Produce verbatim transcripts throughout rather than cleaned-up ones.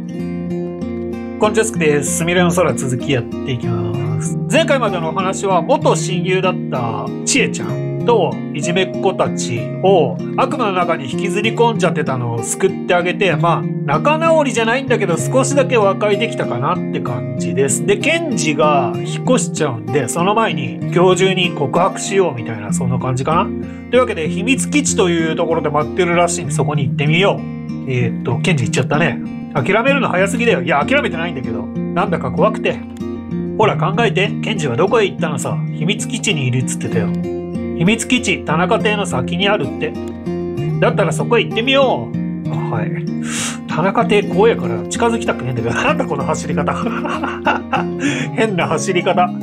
こんにちは、すくです。すみれの空続きやっていきます。前回までのお話は元親友だったちえちゃんといじめっ子たちを悪夢の中に引きずり込んじゃってたのを救ってあげて、まあ仲直りじゃないんだけど少しだけ和解できたかなって感じです。で、ケンジが引っ越しちゃうんで、その前に今日中に告白しようみたいな、そんな感じかな。というわけで秘密基地というところで待ってるらしいんで、そこに行ってみよう。えー、っと、ケンジ行っちゃったね。諦めるの早すぎだよ。いや、諦めてないんだけど。なんだか怖くて。ほら考えて。ケンジはどこへ行ったのさ。秘密基地にいるっつってたよ。秘密基地、田中邸の先にあるって。だったらそこへ行ってみよう。はい。田中邸怖いから近づきたくねえんだけど。なんだこの走り方。変な走り方。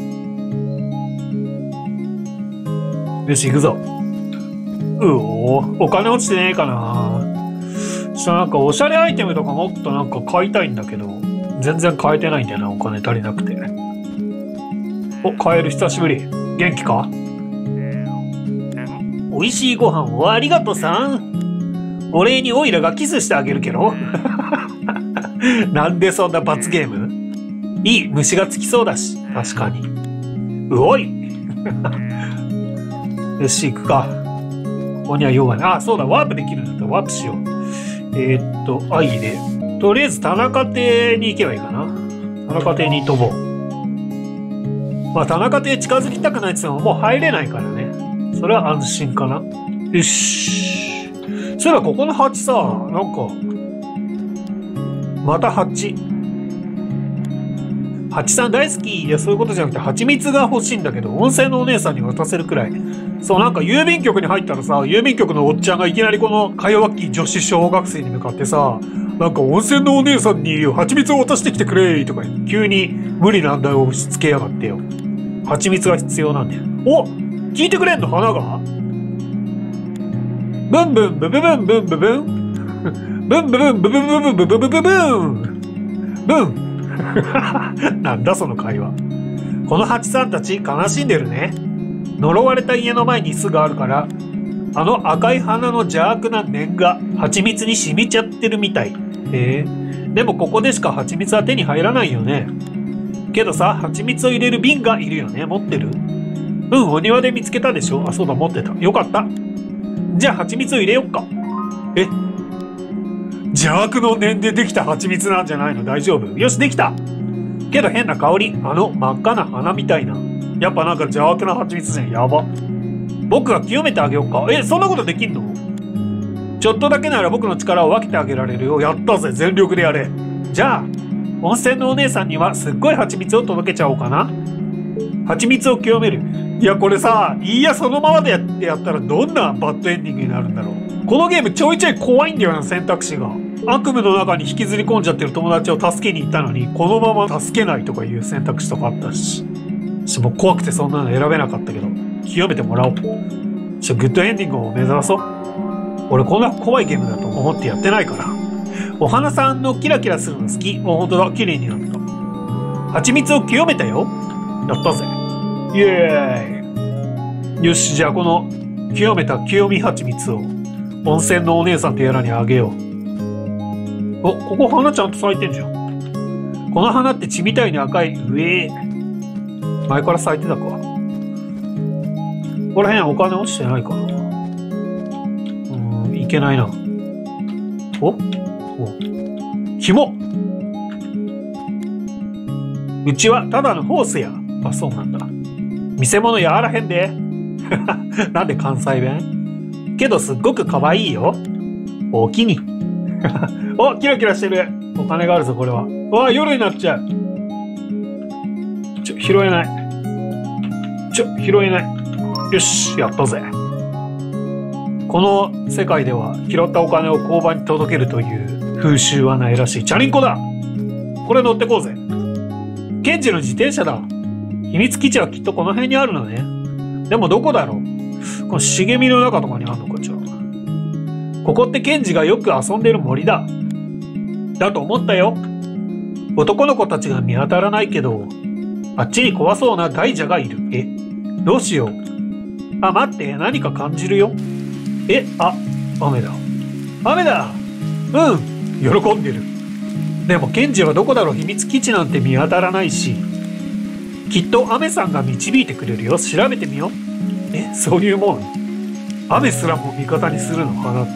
よし、行くぞ。うおー、お金落ちてねえかな。なんかおしゃれアイテムとかもっとなんか買いたいんだけど、全然買えてないんだよな、お金足りなくて。お、カエル久しぶり。元気か？美味しいご飯をありがとさん。お礼にオイラがキスしてあげるけど。なんでそんな罰ゲーム？いい、虫がつきそうだし、確かに。うおい。よし、行くか。ここには用がない。あ、そうだ、ワープできるんだったらワープしよう。えー、っと、アイで。とりあえず田中邸に行けばいいかな。田中邸に飛ぼう。まあ、田中邸近づきたくないって言ってももう入れないからね。それは安心かな。よし。そういえばここの蜂さ、なんか、また蜂。蜂さん大好き。いや、そういうことじゃなくて、蜂蜜が欲しいんだけど、温泉のお姉さんに渡せるくらい。そう、なんか郵便局に入ったらさ、郵便局のおっちゃんがいきなりこのか弱き女子小学生に向かってさ、なんか温泉のお姉さんに蜂蜜を渡してきてくれとか急に無理難題を押し付けやがってよ。蜂蜜が必要なんだよ。お、聞いてくれんの花が？ブンブンブブブンブンブブンブンブブンブブブブブブブブブンブンなんだその会話。この蜂さんたち悲しんでるね。呪われた家の前に巣があるから、あの赤い花の邪悪な念が蜂蜜に染みちゃってるみたい。へえ。でもここでしか蜂蜜は手に入らないよね。けどさ、蜂蜜を入れる瓶がいるよね。持ってる？うん、お庭で見つけたでしょ。あ、そうだ、持ってた。よかった。じゃあ蜂蜜を入れよっか。え？邪悪の念でできた蜂蜜なんじゃないの？大丈夫？よし、できた。けど変な香り。あの真っ赤な花みたいな。やっぱなんか邪悪な蜂蜜じゃん。やば。僕が清めてあげようか。え、そんなことできんの？ちょっとだけなら僕の力を分けてあげられるよ。やったぜ。全力でやれ。じゃあ、温泉のお姉さんにはすっごい蜂蜜を届けちゃおうかな。蜂蜜を清める。いや、これさ、いや、そのままでやってやったらどんなバッドエンディングになるんだろう。このゲームちょいちょい怖いんだよな、選択肢が。悪夢の中に引きずり込んじゃってる友達を助けに行ったのに、このまま助けないとかいう選択肢とかあったし。もう怖くてそんなの選べなかったけど、清めてもらおう。ちょ、グッドエンディングを目指そう。俺こんな怖いゲームだと思ってやってないから。お花さんのキラキラするの好き。お、ほんとだ、綺麗になった。蜂蜜を清めたよ。やったぜ。イエーイ。よし、じゃあこの清めた清見蜂蜜を温泉のお姉さんとやらにあげよう。お、ここ花ちゃんと咲いてんじゃん。この花って血みたいに赤い。うえー。前から咲いてたか。ここら辺お金落ちてないかな。うーん、いけないな。おお、紐。うちはただのホースや。あ、そうなんだ。見せ物やあらへんで。なんで関西弁？けどすっごく可愛いよ。おおきに。お、キラキラしてる。お金があるぞ、これは。わ、夜になっちゃう。ちょ、拾えない。ちょ、拾えない。よし、やったぜ。この世界では拾ったお金を交番に届けるという風習はないらしい。チャリンコだ。これ乗ってこうぜ。ケンジの自転車だ。秘密基地はきっとこの辺にあるのね。でもどこだろう。この茂みの中とかにあるのか、じゃあ。ここってケンジがよく遊んでる森だ。だと思ったよ。男の子たちが見当たらないけど、あっちに怖そうな大蛇がいる。え、どうしよう。あ、待って、何か感じるよ。え、あ、雨だ。雨だ。うん、喜んでる。 でもケンジはどこだろう、秘密基地なんて見当たらないし。きっとアメさんが導いてくれるよ。調べてみよう。え、そういうもん？アメすらも味方にするのかなって。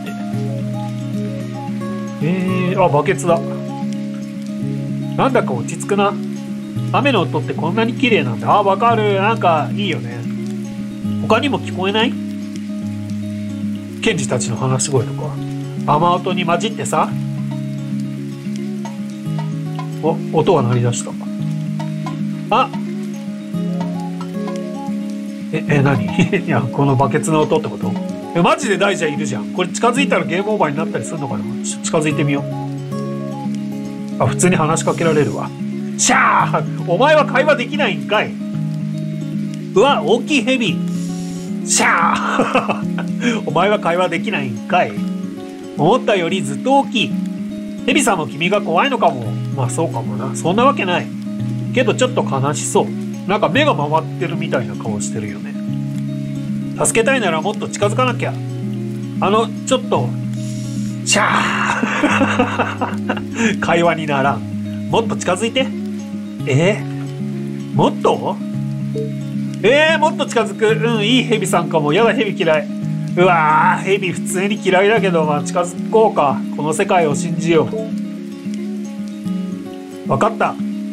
えー、あ、バケツだ。なんだか落ち着くな。雨の音ってこんなに綺麗なんだ。あ、わかる。なんかいいよね。他にも聞こえない？ケンジたちの話し声とか。雨音に混じってさ。お、音が鳴り出した。あ、え、え、何？いや、このバケツの音ってこと？え、マジで大蛇いるじゃん。これ近づいたらゲームオーバーになったりするのかな？近づいてみよう。あ、普通に話しかけられるわ。シャー！お前は会話できないんかい。うわ、大きいヘビ。シャー！お前は会話できないんかい。思ったよりずっと大きい。ヘビさんも君が怖いのかも。まあそうかもな。そんなわけない。けどちょっと悲しそう。なんか目が回ってるみたいな顔してるよね。助けたいならもっと近づかなきゃ。あの、ちょっと、シャー会話にならん。もっと近づいて。えー、もっとえー、もっと近づく。うん、いいヘビさんかも。やだ、ヘビ嫌い。うわー、ヘビ普通に嫌いだけど、まあ近づこうか。この世界を信じよう。わかった。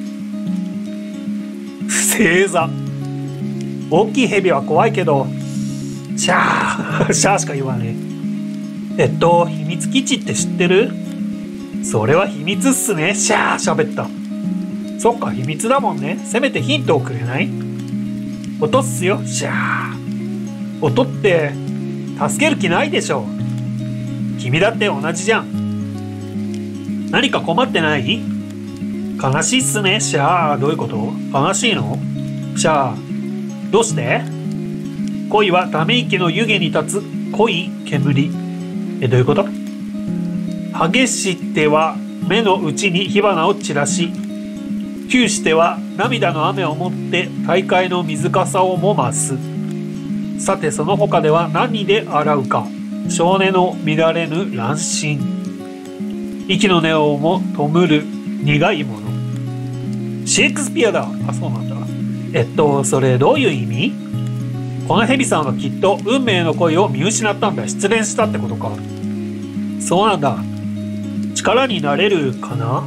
星座。大きいヘビは怖いけど、シャー、シャーしか言わねえ。えっと、秘密基地って知ってる？それは秘密っすね。シャー、喋った。そっか、秘密だもんね。せめてヒントをくれない？音っすよ、シャー。音って、助ける気ないでしょ。君だって同じじゃん。何か困ってない？悲しいっすね、シャー。どういうこと？悲しいの？シャー。どうして？恋はため息の湯気に立つ濃い煙。え、どういうこと？激しては目の内に火花を散らし、急しては涙の雨をもって大海の水かさをも増す。さてその他では何で洗うか。少年の乱れぬ乱心。息の根をも弔る苦いもの。シェイクスピアだ。あ、そうなんだ。えっと、それどういう意味？このヘビさんはきっと運命の恋を見失ったんだ。失恋したってことか。そうなんだ。力になれるかな？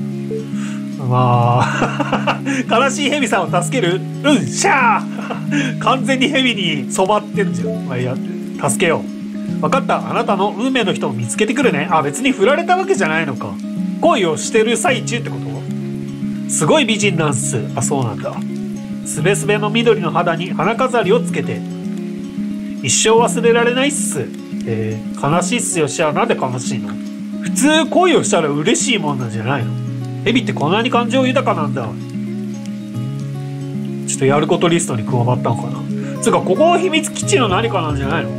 まあ悲しいヘビさんを助ける？うん、シャー完全にヘビに染まってんじゃん。まあ、いや、助けよう。分かった。あなたの運命の人を見つけてくるね。あ、別に振られたわけじゃないのか。恋をしてる最中ってこと？すごい美人なんす。あ、そうなんだ。すべすべの緑の肌に花飾りをつけて。一生忘れられないっす。えー、悲しいっすよ。シャー、なんで悲しいの？普通恋をしたら嬉しいもんなんじゃないの？ヘビってこんなに感情豊かなんだ。ちょっとやることリストに加わったのかな。つうかここは秘密基地の何かなんじゃないの？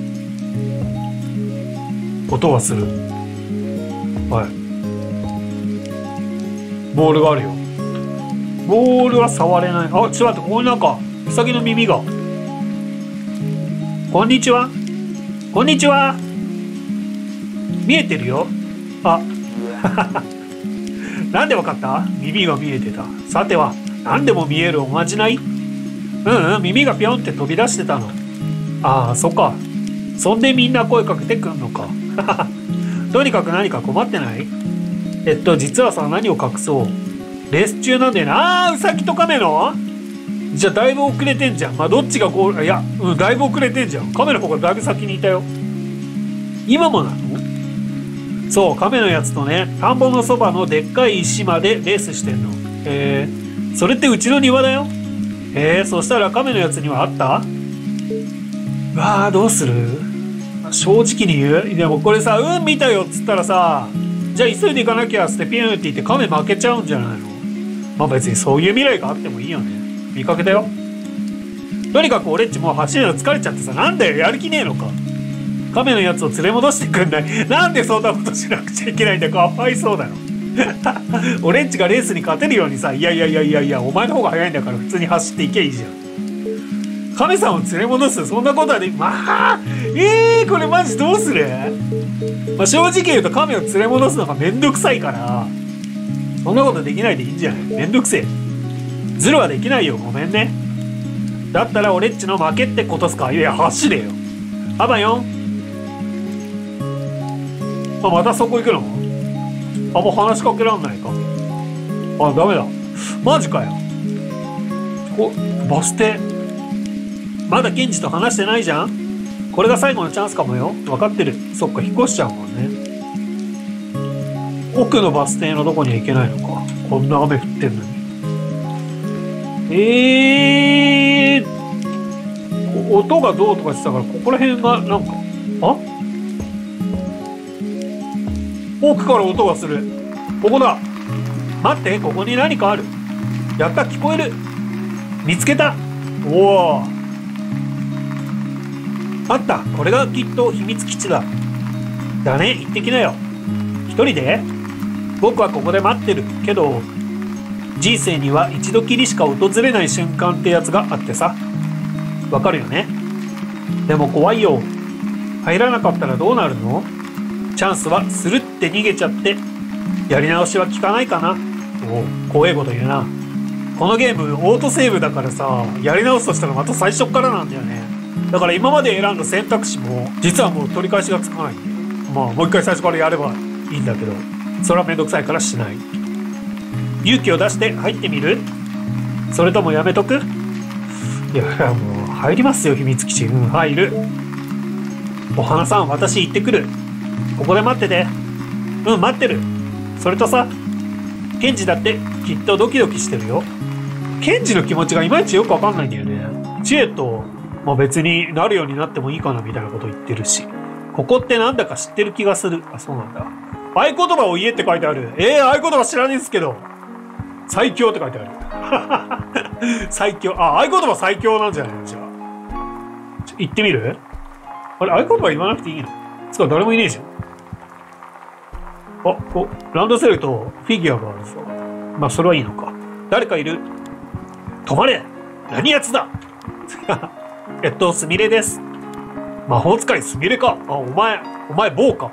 音はする。はい。ボールがあるよ。ボールは触れない。あ、ちょっと待って、ここになんかウサギの耳が。こんにちは。こんにちは。見えてるよ。あなんでわかった？耳が見えてた。さては、何でも見えるおまじない？うんうん、耳がぴょんって飛び出してたの。ああ、そっか。そんでみんな声かけてくんのか。とにかく何か困ってない？えっと、実はさ、何を隠そう。レース中なんだよな。あー、ウサギとカメの？じゃあだいぶ遅れてんじゃん。まあどっちがゴール、いや、うん、だいぶ遅れてんじゃん。カメの方がだいぶ先にいたよ。今もなの？そう、カメのやつとね、田んぼのそばのでっかい石までレースしてんの。へえ、それってうちの庭だよ。へえ、そしたらカメのやつにはあった？うわあ、どうする？正直に言う？でもこれさ、うん見たよっつったらさ、じゃあ急いで行かなきゃっつってピューンって言ってカメ負けちゃうんじゃないの？まあ別にそういう未来があってもいいよね。見かけたよ。とにかく俺っちもう走るの疲れちゃってさ、なんだよ、やる気ねえのか。カメのやつを連れ戻してくんない。なんでそんなことしなくちゃいけないんだ。かわいそうだよ。俺んちがレースに勝てるようにさ、いやいやいやいやいや、お前の方が早いんだから普通に走っていけばいいじゃん。カメさんを連れ戻す、そんなことはで、まあ、えー、これマジどうする？まあ、正直言うとカメを連れ戻すのがめんどくさいから、 そんなことできないでいいんじゃない？めんどくせえ。ズルはできないよ。ごめんね。だったら俺っちの負けってことすか？いや、走れよ。あばよん。あ、またそこ行くの？あ、もう話しかけらんないか。あ、ダメだ。マジかよ。こ、バス停。まだケンジと話してないじゃん？これが最後のチャンスかもよ。分かってる。そっか、引っ越しちゃうもんね。奥のバス停のどこには行けないのか。こんな雨降ってんのに。えー、音がどうとかしてたから、ここら辺がなんか、あ？奥から音がする。ここだ。待って、ここに何かある。やった、聞こえる。見つけた。おお。あった。これがきっと秘密基地だ。だね、行ってきなよ。一人で？僕はここで待ってる。けど、人生には一度きりしか訪れない瞬間ってやつがあってさ。わかるよね？でも怖いよ。入らなかったらどうなるの？チャンスはスルって逃げちゃって、やり直しは効かないかな。おお、怖いこと言うな。このゲームオートセーブだからさ、やり直すとしたらまた最初からなんだよね。だから今まで選んだ選択肢も実はもう取り返しがつかないんだよ。まあもう一回最初からやればいいんだけど、それはめんどくさいからしない。勇気を出して入ってみる？それともやめとく？いやいや、もう入りますよ、秘密基地。うん、入る。お花さん、私行ってくる。ここで待ってて。うん、待ってる。それとさ、ケンジだってきっとドキドキしてるよ。ケンジの気持ちがいまいちよくわかんないんだよね。知恵と、まあ、別になるようになってもいいかなみたいなこと言ってるし、ここってなんだか知ってる気がする。あ、そうなんだ。合言葉を言えって書いてある。えー、合言葉知らねえんすけど。最強って書いてある。最強。あ、合言葉最強なんじゃないの？じゃあ。ちょ、言ってみる？あれ、合言葉言わなくていいの？つか誰もいねえじゃん。あ、こう、ランドセルとフィギュアがあるぞ。まあ、それはいいのか。誰かいる？止まれ！何やつだ！えっと、すみれです。魔法使いすみれか。あ、お前、お前、棒か。ん？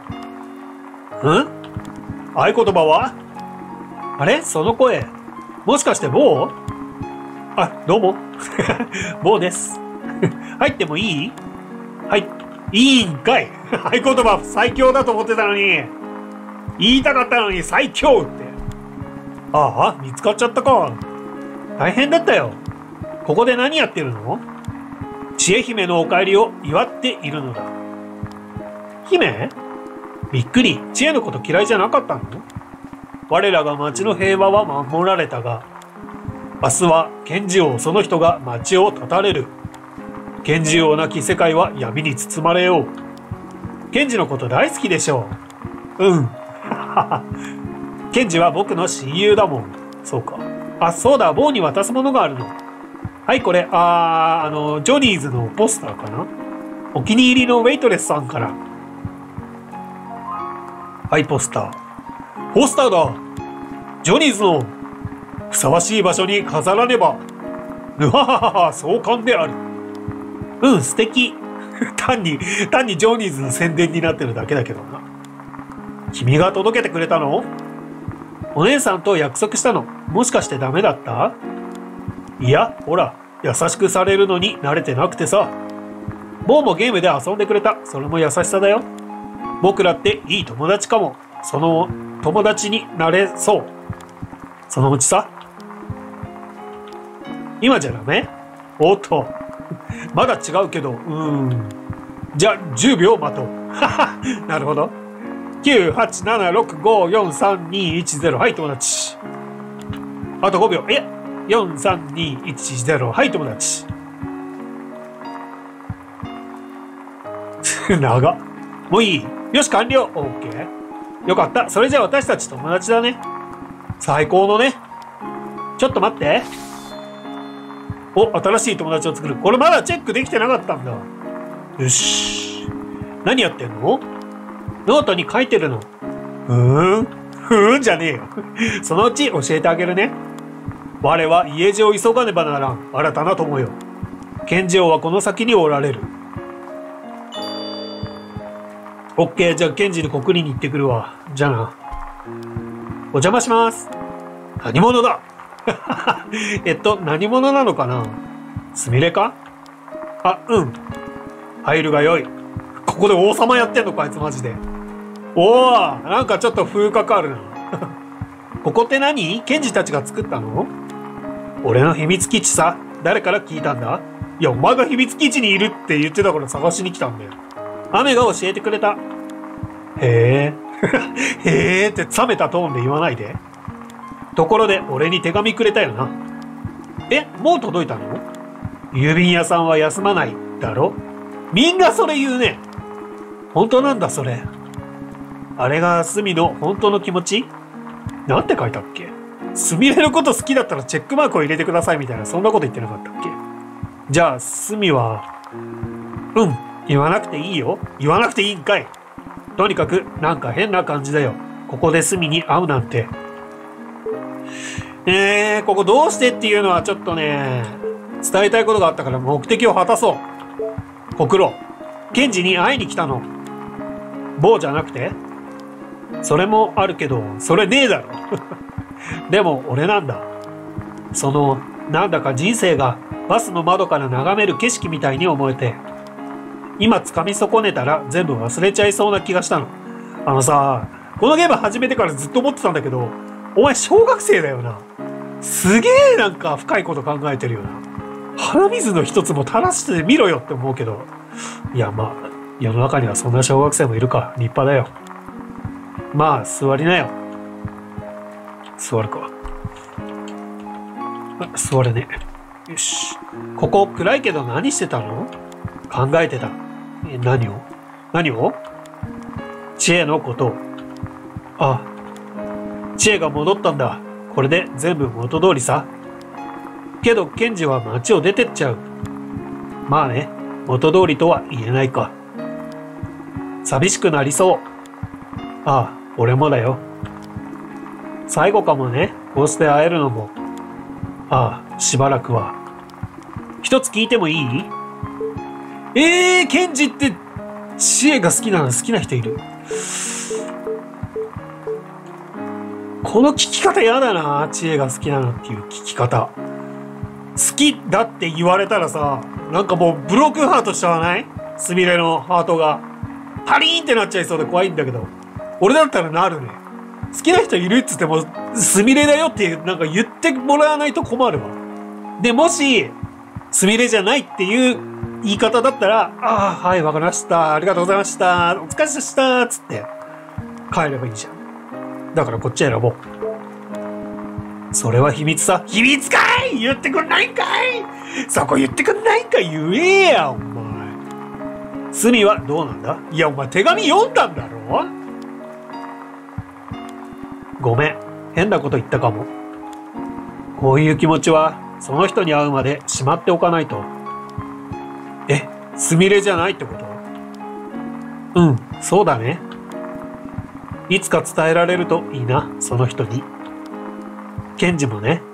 合言葉は？あれ？その声。もしかして棒？あ、どうも。棒です。入ってもいい？はい。いいんかい。合言葉最強だと思ってたのに。言いたかったのに最強って。ああ、見つかっちゃったか。大変だったよ。ここで何やってるの？知恵姫のお帰りを祝っているのだ。姫？びっくり。知恵のこと嫌いじゃなかったの？我らが町の平和は守られたが、明日は賢治王その人が町を断たれる。賢治王なき世界は闇に包まれよう。賢治のこと大好きでしょう。うん。賢治は僕の親友だもん。そうか。あ、そうだ、棒に渡すものがあるの。はい、これ、あー、あの、ジョニーズのポスターかな？お気に入りのウェイトレスさんから。はい、ポスター。ポスターだ！ジョニーズのふさわしい場所に飾らねば。ぬはははは、壮観である。うん、素敵。単に、単にジョニーズの宣伝になってるだけだけどな。君が届けてくれたの？お姉さんと約束したの。もしかしてダメだった？いや、ほら、優しくされるのに慣れてなくてさ。ボーもゲームで遊んでくれた。それも優しさだよ。僕らっていい友達かも。その友達になれそう。そのうちさ。今じゃダメ？おっと。まだ違うけど、うーん。じゃあ、じゅうびょう待とう。なるほど。きゅう、はち、なな、ろく、ご、よん、さん、に、いち、ゼロ。はい、友達。あとごびょう。え？よん、さん、に、いち、ゼロ。はい、友達。長っ。もういい？よし、完了。オッケー。よかった。それじゃあ私たち友達だね。最高のね。ちょっと待って。お、新しい友達を作る。これまだチェックできてなかったんだ。よし。何やってんの？ノートに書いてるの。ふーん。ふーんじゃねえよ。そのうち教えてあげるね。我は家路を急がねばならん。新たな友よ。賢治王はこの先におられる。オッケー、じゃあ賢治に告りに行ってくるわ。じゃあな。お邪魔します。 何者だえっと、何者なのかな？すみれか？あ、うん。入るがよい。ここで王様やってんのか、あいつマジで。おー、なんかちょっと風格あるな。ここって何？ケンジたちが作ったの？俺の秘密基地さ。誰から聞いたんだ？いや、お前が秘密基地にいるって言ってたから探しに来たんだよ。雨が教えてくれた。へえ。へえって冷めたトーンで言わないで。ところで、俺に手紙くれたよな。え、もう届いたの？郵便屋さんは休まない、だろ？みんなそれ言うね。本当なんだ、それ。あれがスミの本当の気持ち？なんて書いたっけ？スミレのこと好きだったらチェックマークを入れてくださいみたいな、そんなこと言ってなかったっけ？じゃあ、スミは、うん、言わなくていいよ。言わなくていいんかい。とにかく、なんか変な感じだよ。ここでスミに会うなんて。えー、ここどうしてっていうのはちょっとね、伝えたいことがあったから目的を果たそう。コクロ、ケンジに会いに来たの。坊じゃなくて？それもあるけど、それねえだろ。でも俺なんだ。その、なんだか人生がバスの窓から眺める景色みたいに思えて、今掴み損ねたら全部忘れちゃいそうな気がしたの。あのさ、このゲーム始めてからずっと思ってたんだけど、お前小学生だよな。すげえなんか深いこと考えてるよな。鼻水の一つも垂らしてみろよって思うけど、いやまあ、世の中にはそんな小学生もいるか。立派だよ。まあ、座りなよ。座るか。あ、座れね。よし。ここ暗いけど何してたの？考えてた。え、何を？何を？知恵のこと。あ、知恵が戻ったんだ。これで全部元通りさ。けど、ケンジは街を出てっちゃう。まあね、元通りとは言えないか。寂しくなりそう。ああ、俺もだよ。最後かもね、こうして会えるのも。ああ、しばらくは。一つ聞いてもいい？えー、ケンジって知恵が好きなの？好きな人いる？この聞き方やだな。知恵が好きなのっていう聞き方。好きだって言われたらさ、なんかもうブロックハートしちゃわない？スミレのハートがパリーンってなっちゃいそうで怖いんだけど、俺だったらなるね。好きな人いるっつってもスミレだよってなんか言ってもらわないと困るわ。でもしスミレじゃないっていう言い方だったら、ああ、はい、わかりました。ありがとうございました。お疲れ様でした。つって帰ればいいじゃん。だからこっち選ぼう。それは秘密さ。秘密かい！言ってくんないんかい！そこ言ってくんないんかい！言えや、お前。スミはどうなんだ？いや、お前手紙読んだんだろ？ごめん。変なこと言ったかも。こういう気持ちは、その人に会うまでしまっておかないと。え、スミレじゃないってこと？うん、そうだね。いつか伝えられるといいな、その人に。ケンジもね。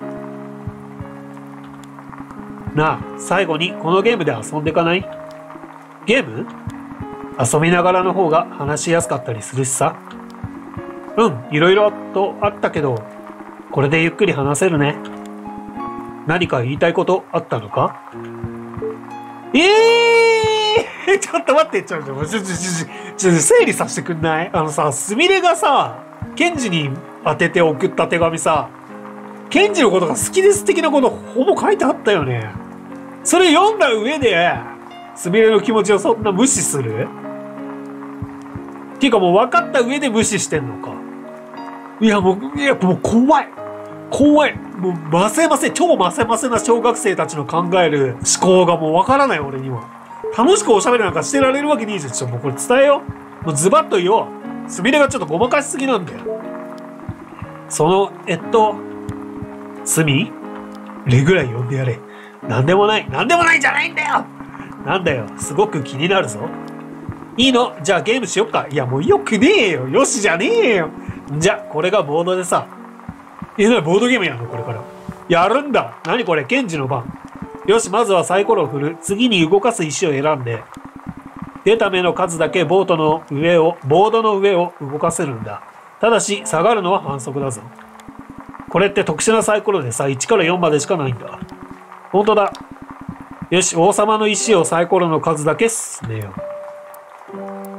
なあ、最後にこのゲームで遊んでかない？ゲーム？遊びながらの方が話しやすかったりするしさ。うん、いろいろとあったけど、これでゆっくり話せるね。何か言いたいことあったのか？ええー、ちょっと待って、ちょっと、ちょ、ちょ、ちょ、ちょ、整理させてくんない？あのさ、スミレがさ、ケンジに当てて送った手紙さ、ケンジのことが好きです的なことほぼ書いてあったよね。それ読んだ上で、スミレの気持ちをそんな無視する？っていうかもう分かった上で無視してんのか。いやもう、いやもう怖い。怖い。もうませませ、超ませませな小学生たちの考える思考がもう分からない俺には。楽しくおしゃべりなんかしてられるわけねえじゃん。ちょ、もうこれ伝えよう。もうズバッと言おう。スミレがちょっとごまかしすぎなんだよ。その、えっと、スミレぐらい呼んでやれ。なんでもない。なんでもないじゃないんだよ。なんだよ。すごく気になるぞ。いいの？じゃあゲームしよっか。いやもうよくねえよ。よしじゃねえよ。じゃあ、これがボードでさ。え、なにボードゲームやんのこれから。やるんだ。なにこれケンジの番。よし、まずはサイコロを振る。次に動かす石を選んで、出た目の数だけボートの上を、ボードの上を動かせるんだ。ただし、下がるのは反則だぞ。 これって特殊なサイコロでさ、いちからよんまでしかないんだ。ほんとだ。よし、王様の石をサイコロの数だけ進めよう。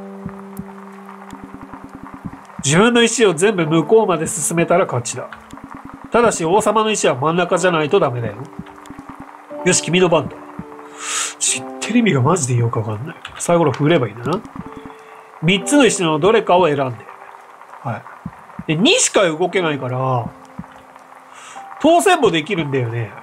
自分の石を全部向こうまで進めたら勝ちだ。ただし王様の石は真ん中じゃないとダメだよ。よし、君の番だ。知ってる意味がマジでよくわかんない。サイコロ振ればいいんだな。みっつの石のどれかを選んで。はい。で、にしか動けないから、当選もできるんだよね。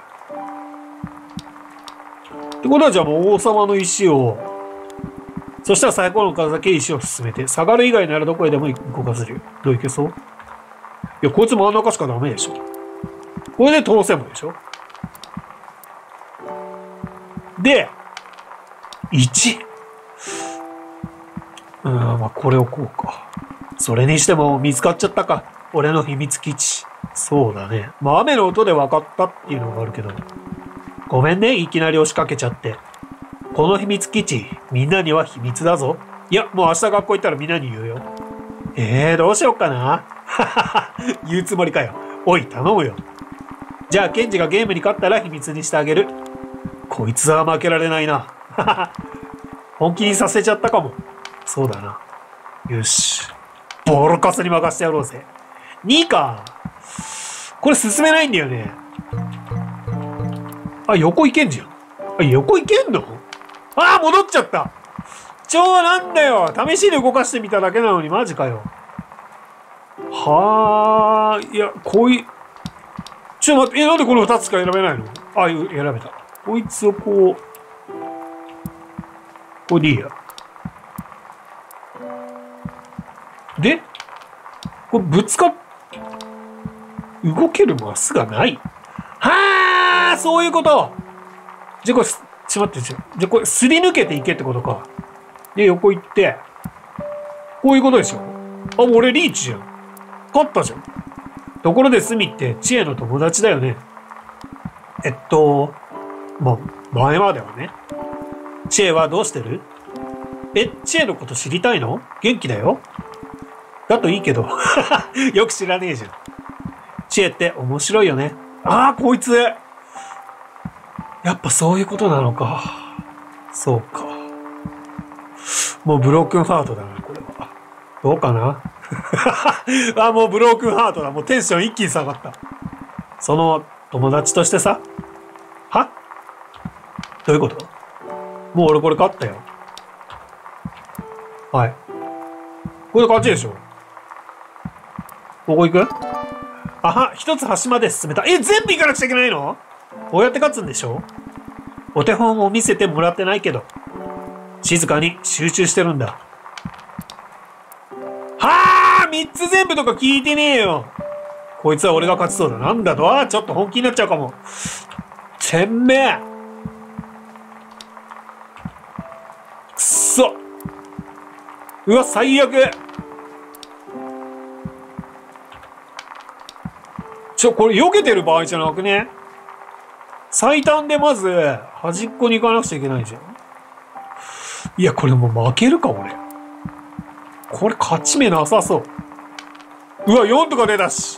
ってことはじゃあもう王様の石を、そしたらサイコロの数だけ石を進めて、下がる以外ならどこへでも動かせるよ。どういけそう？いや、こいつ真ん中しかダメでしょ。これで当選もでしょ。で、いち。うん、まあこれをこうか。それにしても見つかっちゃったか。俺の秘密基地。そうだね。まあ雨の音で分かったっていうのがあるけど。ごめんね、いきなり押しかけちゃって。この秘密基地、みんなには秘密だぞ。いや、もう明日学校行ったらみんなに言うよ。えー、どうしよっかな。ははは、言うつもりかよ。おい、頼むよ。じゃあ、ケンジがゲームに勝ったら秘密にしてあげる。こいつは負けられないな。本気にさせちゃったかも。そうだな。よし。ボロカスに任せてやろうぜ。にか。これ進めないんだよね。あ、横行けんじゃん。あ、横行けんの？ああ、戻っちゃった。ちょ、なんだよ。試しに動かしてみただけなのに、マジかよ。はあ、いや、こうい、ちょっと待って、え、なんでこのふたつしか選べないの？あ、選べた。こいつをこう、これでいいや。で、これぶつかっ、動けるマスがない。はあ、そういうこと。じゃあこれ、ちょっと待って、じゃあこれ、すり抜けていけってことか。で、横行って、こういうことでしょ。あ、俺リーチじゃん。勝ったじゃん。ところでスミって知恵の友達だよね。えっと、まあ、前まではね。知恵はどうしてる？え、知恵のこと知りたいの？元気だよ。だといいけど。よく知らねえじゃん。知恵って面白いよね。ああ、こいつ。やっぱそういうことなのか。そうか。もうブロークンハートだな、これは。どうかな。あ、もうブロークンハートだ。もうテンション一気に下がった。その友達としてさ。は？どういうこと？もう俺これ勝ったよ。はい。これで勝ちでしょ。ここ行く？あは、一つ端まで進めた。え、全部行かなくちゃいけないの？こうやって勝つんでしょ？お手本を見せてもらってないけど、静かに集中してるんだ。はあ、三つ全部とか聞いてねえよ。こいつは俺が勝ちそうだ。なんだと？ああ、ちょっと本気になっちゃうかも。てめえ。くそ。うわ、最悪。ちょ、これ避けてる場合じゃなくね？最短でまず端っこに行かなくちゃいけないじゃん。いや、これもう負けるか、俺。これ勝ち目なさそう。うわ、よんとか出たし。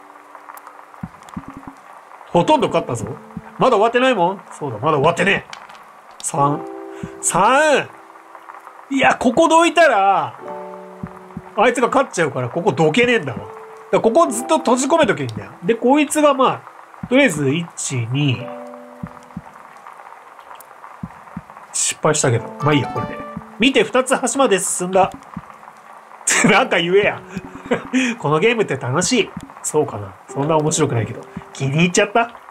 ほとんど勝ったぞ。まだ終わってないもん。そうだ、まだ終わってねえ。さん。さん。いや、ここどいたら、あいつが勝っちゃうから、ここどけねえんだわ。だからここずっと閉じ込めとけばいいんだよ。で、こいつがまあ、とりあえず、いち、に、失敗したけど。まあいいや、これで。見て、ふたつ端まで進んだ。なんか言えや。このゲームって楽しい。そうかな。そんな面白くないけど。気に入っちゃった。は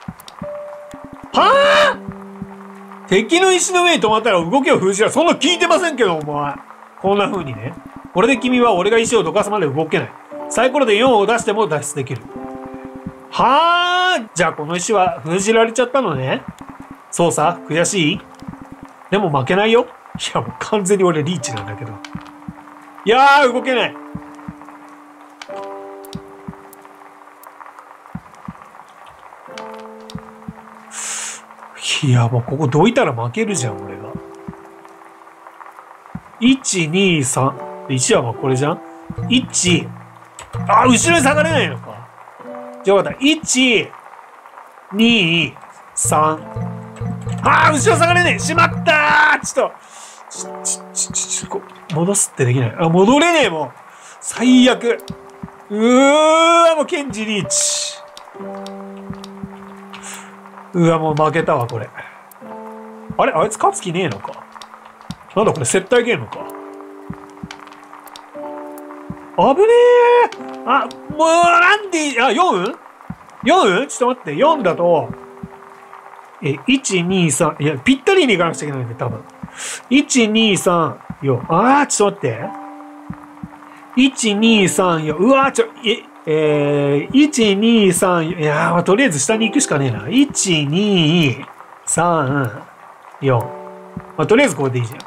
あ！敵の石の上に止まったら動きを封じられ、そんな聞いてませんけど、お前。こんな風にね。これで君は俺が石をどかすまで動けない。サイコロでよんを出しても脱出できる。はあ！じゃあこの石は封じられちゃったのね。そうさ、悔しい？でも負けないよ。いや、もう完全に俺リーチなんだけど。いやー、動けない。いや、もうここどいたら負けるじゃん、俺が。いち、に、さん。いちはまあこれじゃん？ いち。あ、後ろに下がれないのか。 じゃあ分かった。いち、に、さん。ああ、後ろ下がれねえ。しまったー。ちょっと、ちょ、ちょ、ちょ、ちょ、こ戻すってできない。あ、戻れねえ、もう。最悪。うーわ、もう、ケンジリーチ。うわ、もう負けたわ、これ。あれあいつ勝つ気ねえのか。なんだこれ、接待ゲームか。危ねえ。あ、もう、なんで、あ、よん?よん? ちょっと待って、よんだと、え、いち、に、さん、いや、ぴったりに行かなくちゃいけないんで、多分。いち、に、さん、よん。あー、ちょっと待って。いち、に、さん、よん。うわー、ちょ、え、えー、いち、に、さん、よん。いやー、まあ、とりあえず下に行くしかねえな。いち、に、さん、よん。まあ、とりあえずこれでいいじゃ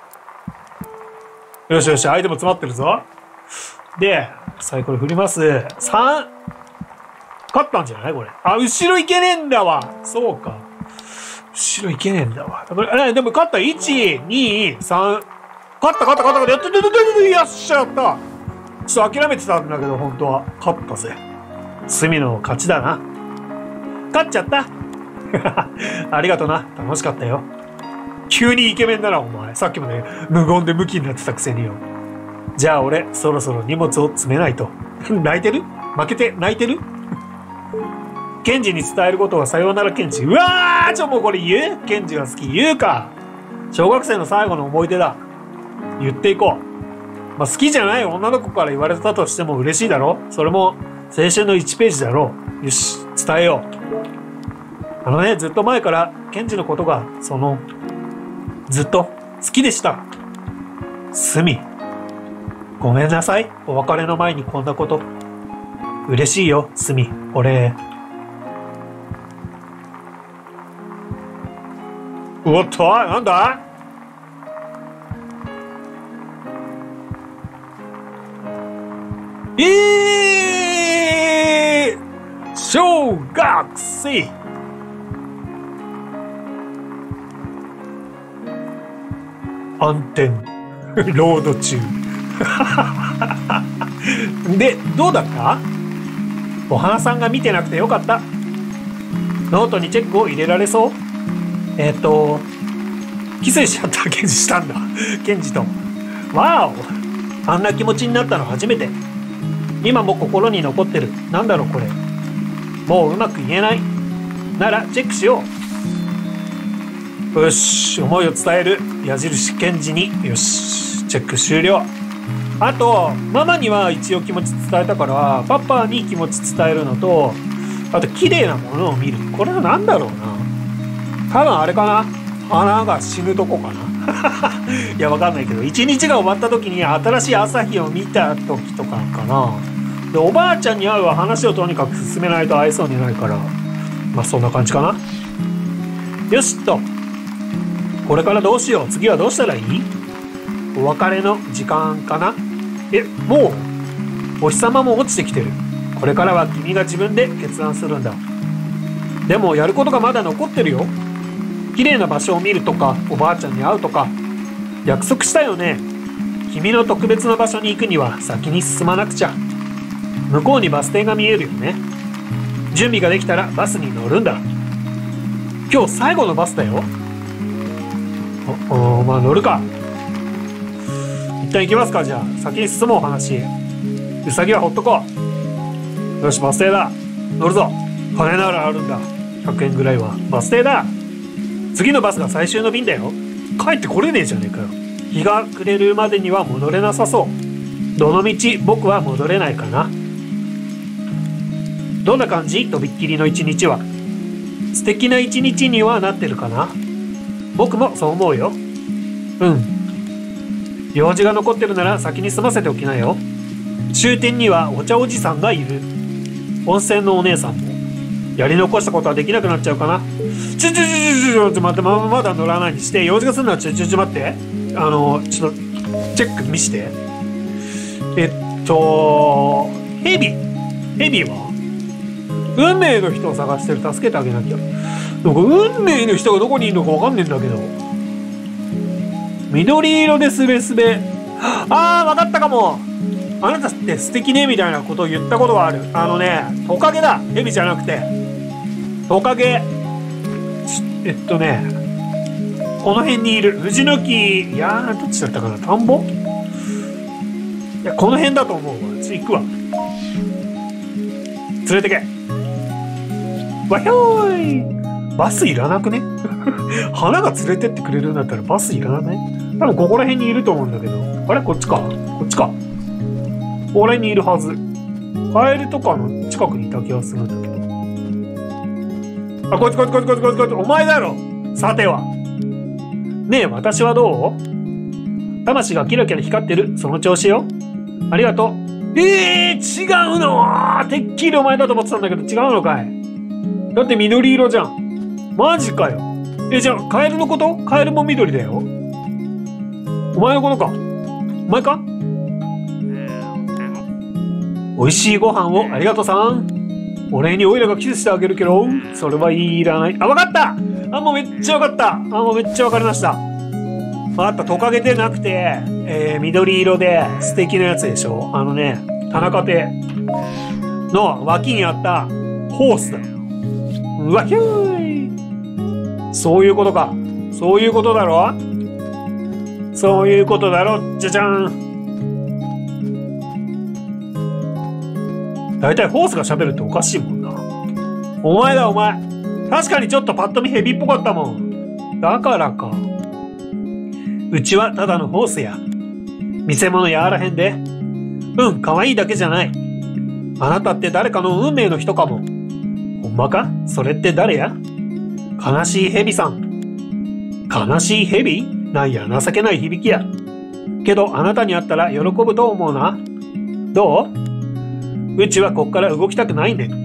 ん。よしよし、相手も詰まってるぞ。で、サイコロ振ります。さん。勝ったんじゃないこれ。あ、後ろ行けねえんだわ。そうか。後ろ行けねえんだわ。あ、でも勝った。いち、に、さん。勝った勝った勝った。やったやったやったよっしゃやった。ちょっと諦めてたんだけど、本当は。勝ったぜ。隅の勝ちだな。勝っちゃった。ありがとな。楽しかったよ。急にイケメンだな、お前。さっきまで無言でムキになってたくせによ。じゃあ俺、そろそろ荷物を詰めないと。泣いてる?負けて泣いてる?ケンジに伝えることはさようならケンジ。うわーちょ、もうこれ言う?ケンジが好き。言うか。小学生の最後の思い出だ。言っていこう。まあ、好きじゃない女の子から言われたとしても嬉しいだろ?それも青春のいちページだろう。よし、伝えよう。あのね、ずっと前からケンジのことが、その、ずっと好きでした。スミ。ごめんなさい。お別れの前にこんなこと。嬉しいよ、スミ。俺。おっと、なんだ?えー、小学生。暗転、ロード中。で、どうだった?お花さんが見てなくてよかった。ノートにチェックを入れられそう?えっと、キスしちゃったケンジしたんだ。ケンジと。わお!あんな気持ちになったの初めて。今も心に残ってる。なんだろうこれ。もううまく言えない。ならチェックしよう。よし、思いを伝える。矢印ケンジに。よし、チェック終了。あと、ママには一応気持ち伝えたから、パパに気持ち伝えるのと、あと綺麗なものを見る。これは何だろうな。多分あれかな。花が死ぬとこかな。いや、わかんないけど、一日が終わった時に新しい朝日を見た時とかかな。で、おばあちゃんに会うは話をとにかく進めないと会えそうにないから、まあそんな感じかな。よしっと。これからどうしよう。次はどうしたらいい?お別れの時間かな。え、もうお日様も落ちてきてる。これからは君が自分で決断するんだ。でもやることがまだ残ってるよ。綺麗な場所を見るとか、おばあちゃんに会うとか。約束したよね。君の特別な場所に行くには先に進まなくちゃ。向こうにバス停が見えるよね。準備ができたらバスに乗るんだ。今日最後のバスだよ。お、お、まあ乗るか。一旦行きますか。じゃあ先に進もう話。ウサギはほっとこう。よし、バス停だ。乗るぞ。金ならあるんだ。ひゃくえんぐらいは。バス停だ。次のバスが最終の便だよ。帰ってこれねえじゃねえかよ。日が暮れるまでには戻れなさそう。どのみち僕は戻れないかな。どんな感じ?とびっきりの一日は。素敵な一日にはなってるかな。僕もそう思うよ。うん。用事が残ってるなら先に済ませておきなよ。終点にはお茶おじさんがいる。温泉のお姉さんも。やり残したことはできなくなっちゃうかな。ちょちょちょちょちょ待って、ままだ乗らないにして。用事がするのはちょちょちょ待って。あのちょっとチェック見して。えっとヘビヘビは運命の人を探してる。助けてあげなきゃ。なんか運命の人がどこにいるのかわかんねえんだけど。緑色でスベスベ。あー、わかったかも。 あなたって素敵ねみたいなことを言ったことがある。あのね、トカゲだ。ヘビじゃなくて。トカゲ。えっとね、この辺にいる。藤の木。いやー、どっちだったかな。田んぼ？いや、この辺だと思うわ。ちょ、行くわ。連れてけ。わひょーい。バスいらなくね？花が連れてってくれるんだったらバスいらなくね？多分ここら辺にいると思うんだけど。あれこっちか。こっちか。これにいるはず。カエルとかの近くにいた気がするんだけど。あ、こっちこっちこっちこっちこっちこっち。お前だろ。さては。ねえ、私はどう？魂がキラキラ光ってる。その調子よ。ありがとう。えー、違うの？てっきりお前だと思ってたんだけど違うのかい？だって緑色じゃん。マジかよ。え、じゃあカエルのこと？カエルも緑だよ。お前のことか。お前か？美味しいご飯をありがとうさん。お礼にオイラがキスしてあげるけど、それはいらない。あ、わかった。あ、もうめっちゃわかった。あ、もうめっちゃわかりました。わかった。トカゲでなくて、えー、緑色で素敵なやつでしょ。あのね、田中亭の脇にあったホースだ。うわひゅーい。そういうことか。そういうことだろ？そういうことだろ。じゃじゃん。だいたいホースが喋るっておかしいもんな。お前だお前。確かにちょっとパッと見ヘビっぽかったもん。だからか。うちはただのホースや。見せ物やあらへんで。うん、可愛いだけじゃない。あなたって誰かの運命の人かも。ほんまか？それって誰や？悲しいヘビさん。悲しいヘビ？なんや情けない響きや。けどあなたに会ったら喜ぶと思うな。どう？うちはこっから動きたくないね。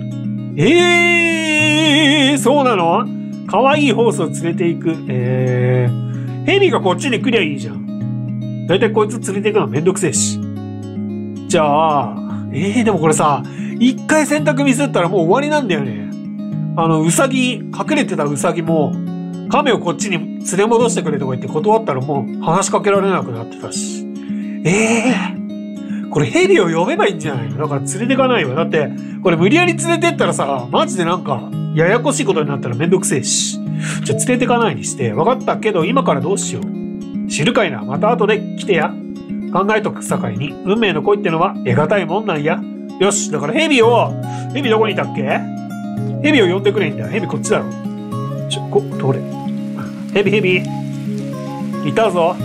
えー、そうなの？可愛いホースを連れて行く。えー、ヘビがこっちに来りゃいいじゃん。だいたいこいつ連れて行くのめんどくせえし。じゃあ、えー、でもこれさ、一回選択ミスったらもう終わりなんだよね。あの、ウサギ、隠れてたウサギも、亀をこっちに連れ戻してくれとか言って断ったらもう話しかけられなくなってたし。えー。これヘビを呼べばいいんじゃないの？だから連れてかないわ。だって、これ無理やり連れてったらさ、マジでなんか、ややこしいことになったらめんどくせえし。じゃあ連れてかないにして、分かったけど今からどうしよう。知るかいな。また後で来てや。考えとくさかいに、運命の恋ってのは得難いもんなんや。よし、だからヘビを、ヘビどこにいたっけ？ヘビを呼んでくれんだよ。ヘビこっちだろ。ちょ、こ、通れ。ヘビヘビ。いたぞ。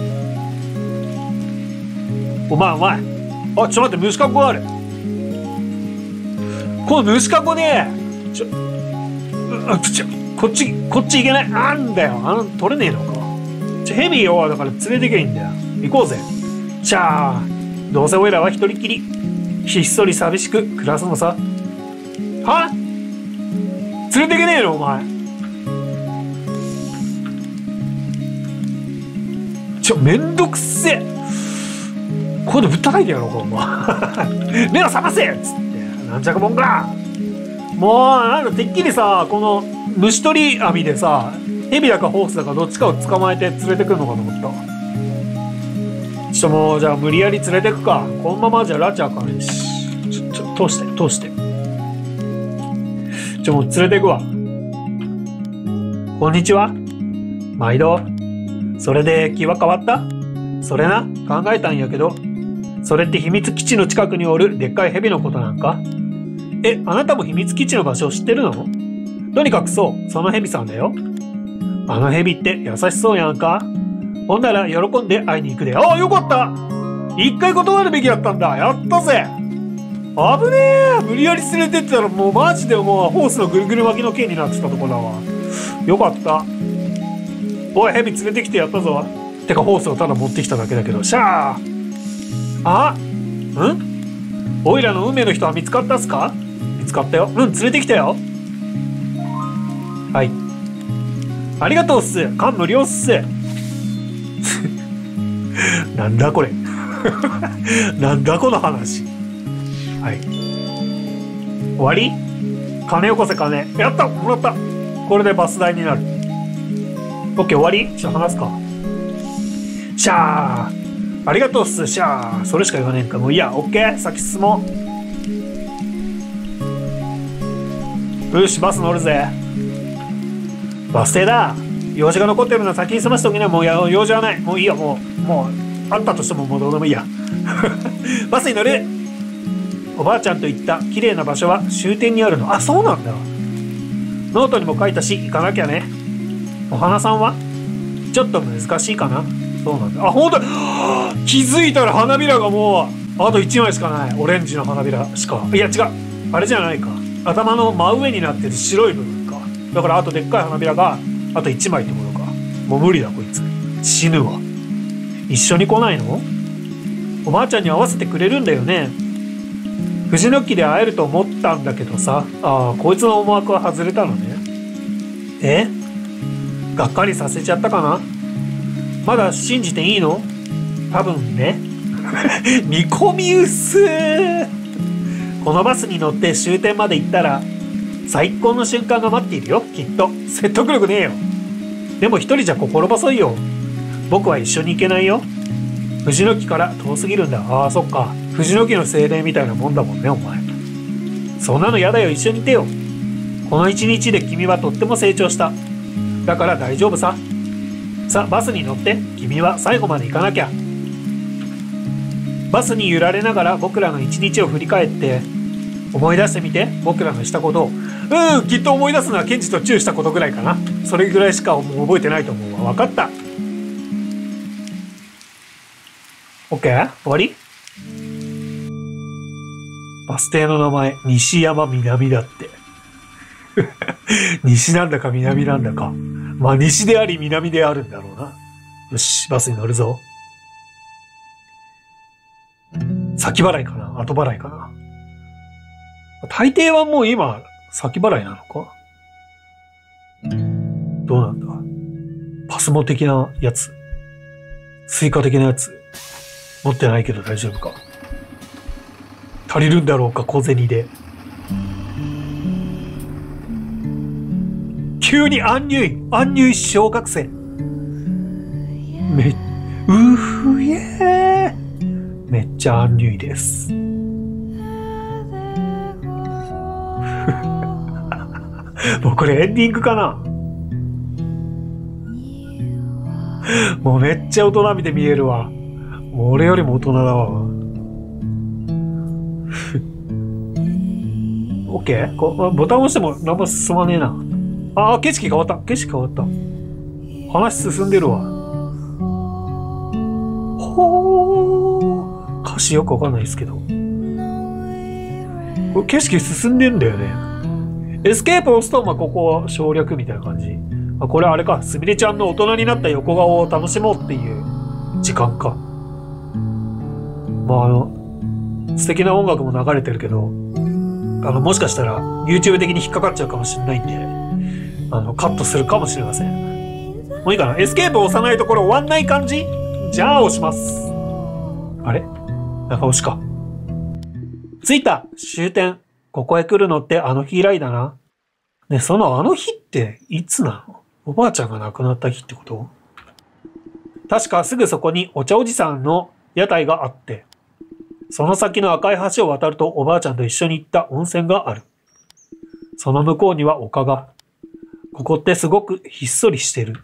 お前お前。あ、ちょっと待って、虫かごがある。この虫かごで、ちょ、あ、ちょ、こっち、こっち行けない。なんだよ。あの、取れねえのか。ちょ、ヘビよ、だから連れてけばいいんだよ。行こうぜ。じゃあ、どうせ俺らは一人っきり、ひっそり寂しく暮らすのさ。は？連れてけねえの、お前。ちょ、めんどくせえ。ここでぶったたいてやろうか、お前。目を覚ませっつって。なんちゃくもんか。もう、なんかてっきりさ、この虫取り網でさ、ヘビだかホースだかどっちかを捕まえて連れてくるのかと思った。ちょっともう、じゃあ無理やり連れてくか。このままじゃ拉致あかんし。ちょ、ちょ、通して、通して。ちょ、もう連れてくわ。こんにちは。毎度。それで気は変わった？それな、考えたんやけど。それって秘密基地の近くにおるでっかいヘビのことなんか？え、あなたも秘密基地の場所を知ってるの？とにかくそう、そのヘビさんだよ。あのヘビって優しそうやんか？ほんなら喜んで会いに行くで。ああ、よかった！一回断るべきだったんだ。やったぜ！危ねえ！無理やり連れてってたらもうマジでもうホースのぐるぐる巻きの剣になってたとこだわ。よかった。おい、ヘビ連れてきてやったぞ。てかホースをただ持ってきただけだけど。しゃあ！あ？ん？おいらの運命の人は見つかったっすか？見つかったよ。うん、連れてきたよ。はい。ありがとうっす。感無量っす。なんだこれ。なんだこの話。はい。終わり？金よこせ金。やった！もらった！これでバス代になる。オッケー、終わり？ちょっと話すか。しゃあ。 ありがとうっす。しゃあ、それしか言わねえんか。もういいや、オッケー。先進もう。よし、バス乗るぜ。バス停だ。用事が残ってるのは先に済ませておきな。もうや用事はない。もういいよ、もう。もう、あったとしてももうどうでもいいや。バスに乗る。おばあちゃんと言った綺麗な場所は終点にあるの。あ、そうなんだ。ノートにも書いたし、行かなきゃね。お花さんはちょっと難しいかな。そうなんだ。あ、ほんと気づいたら花びらがもう、あといちまいしかない。オレンジの花びらしか。いや、違う。あれじゃないか。頭の真上になってる白い部分か。だからあとでっかい花びらが、あといちまいってことか。もう無理だ、こいつ。死ぬわ。一緒に来ないの？おばあちゃんに会わせてくれるんだよね。藤の木で会えると思ったんだけどさ。ああ、こいつの思惑は外れたのね。え？がっかりさせちゃったかな？まだ信じていいの？多分ね。見込み薄ー。このバスに乗って終点まで行ったら、最高の瞬間が待っているよ、きっと。説得力ねえよ。でも一人じゃ心細いよ。僕は一緒に行けないよ。藤の木から遠すぎるんだ。ああ、そっか。藤の木の精霊みたいなもんだもんね、お前。そんなのやだよ、一緒にいてよ。この一日で君はとっても成長した。だから大丈夫さ。さあ、バスに乗って。君は最後まで行かなきゃ。バスに揺られながら僕らの一日を振り返って思い出してみて。僕らのしたことを。うん、きっと思い出すのはケンジとチューしたことぐらいかな。それぐらいしかもう覚えてないと思うわ。分かった。オッケー？終わり？バス停の名前、西山南だって。西なんだか南なんだか。まあ西であり南であるんだろうな。よし、バスに乗るぞ。先払いかな？後払いかな？大抵はもう今、先払いなのか？どうなんだ？パスモ的なやつ？スイカ的なやつ？持ってないけど大丈夫か？足りるんだろうか、小銭で。急にアンニュイアンニュイ小学生。め、うふえー。めっちゃアンニュイです。もうこれエンディングかな？もうめっちゃ大人びて見えるわ。もう俺よりも大人だわ。オッケー？こボタン押しても何も進まねえな。ああ、景色変わった。景色変わった。話進んでるわ。ほー。歌詞よくわかんないですけど。これ景色進んでんだよね。エスケープを押すと、まあ、ここは省略みたいな感じ。あ、これあれか。すみれちゃんの大人になった横顔を楽しもうっていう時間か。まあ、あの、素敵な音楽も流れてるけど、あの、もしかしたら YouTube 的に引っかかっちゃうかもしれないんで、あの、カットするかもしれません。もういいかな。エスケープを押さないところ終わんない感じ？じゃあ押します。あれ？中押しか。着いた！終点。ここへ来るのってあの日以来だな。ね、そのあの日っていつなの？おばあちゃんが亡くなった日ってこと？確かすぐそこにお茶おじさんの屋台があって、その先の赤い橋を渡るとおばあちゃんと一緒に行った温泉がある。その向こうには丘が。ここってすごくひっそりしてる。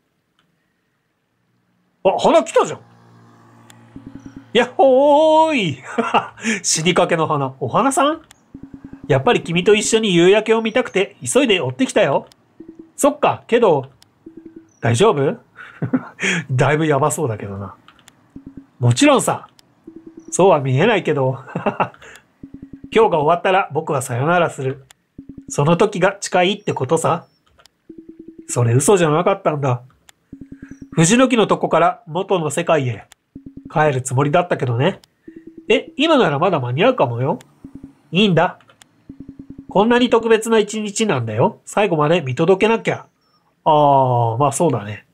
あ、花来たじゃん。やっほーい。死にかけの花。お花さん？やっぱり君と一緒に夕焼けを見たくて急いで追ってきたよ。そっか、けど、大丈夫？だいぶやばそうだけどな。もちろんさ。そうは見えないけど。今日が終わったら僕はさよならする。その時が近いってことさ。それ嘘じゃなかったんだ。藤の木のとこから元の世界へ帰るつもりだったけどね。え、今ならまだ間に合うかもよ。いいんだ。こんなに特別な一日なんだよ。最後まで見届けなきゃ。ああ、まあそうだね。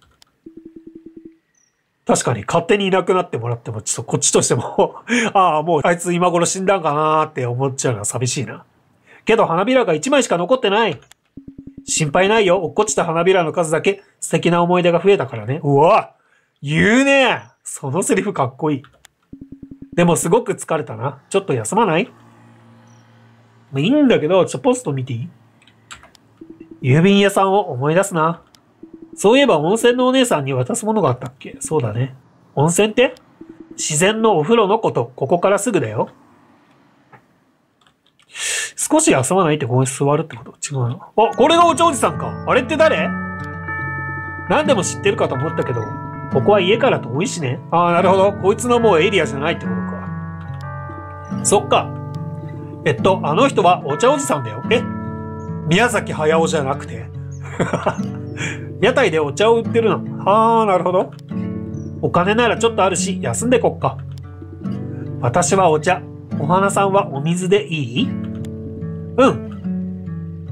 確かに勝手にいなくなってもらっても、ちょっとこっちとしても、ああ、もうあいつ今頃死んだんかなーって思っちゃうのは寂しいな。けど花びらが一枚しか残ってない。心配ないよ。落っこちた花びらの数だけ素敵な思い出が増えたからね。うわ、言うね。 そのセリフかっこいい。でもすごく疲れたな。ちょっと休まない？まあ、いいんだけど、ちょっとポスト見ていい？郵便屋さんを思い出すな。そういえば温泉のお姉さんに渡すものがあったっけ？そうだね。温泉って？自然のお風呂のこと、ここからすぐだよ。少し休まないってここに座るってこと？違うな。あ、これがお茶おじさんか。あれって誰？何でも知ってるかと思ったけど、ここは家から遠いしね。ああ、なるほど。こいつのもうエリアじゃないってことか。そっか。えっと、あの人はお茶おじさんだよ。え？宮崎駿じゃなくて屋台でお茶を売ってるの。はあ、なるほど。お金ならちょっとあるし、休んでこっか。私はお茶。お花さんはお水でいい？うん。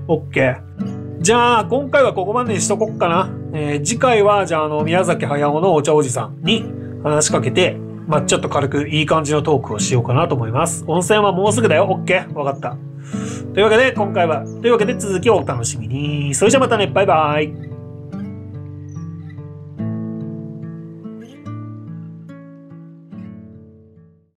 オッケー。じゃあ、今回はここまでにしとこっかな。えー、次回は、じゃあ、あの、宮崎駿のお茶おじさんに話しかけて、まあ、ちょっと軽くいい感じのトークをしようかなと思います。温泉はもうすぐだよ。オッケー。わかった。というわけで、今回は、というわけで続きをお楽しみに。それじゃまたね。バイバイ。